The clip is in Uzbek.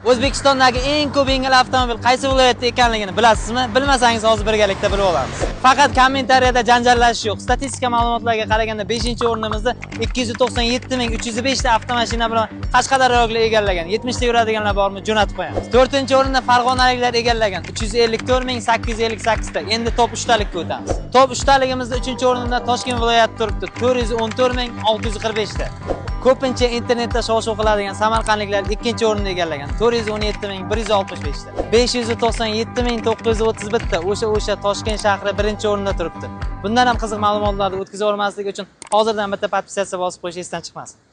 O'zbekistondagi eng ko'p yengil avtomobil qaysi viloyatda ekanligini bilasizmi? Bilmasangiz hozir birgalikda bilib olamiz. Faqat kommentariyada janjallashish yo'q. Statistika ma'lumotlarga qaraganda 5-o'rnimizda 297.305 ta avtomashina bilan Qashqadaryoliklar egallagan. 70 ta yuradiganlar bormi? Jo'natib qo'yamiz. 4-o'rinda farg'onaliklar egallagan 354.858 ta. Endi top 3talikka o'tamiz. Top 3taligimizda 3-o'rinda Toshkent viloyati turibdi. 414.645 ta. Ko'pincha internetda shov-shuv qiladigan samarqandliklar 2-o'rinni egallagan 417.165 ta. 597.931 ta o'sha Toshkent shahri 1-o'rinda turibdi. Bundan ham qiziq ma'lumotlarni o'tkazib olmaslik uchun hozirdan bitta podpisatsiya bosib qo'yish esdan chiqmasin.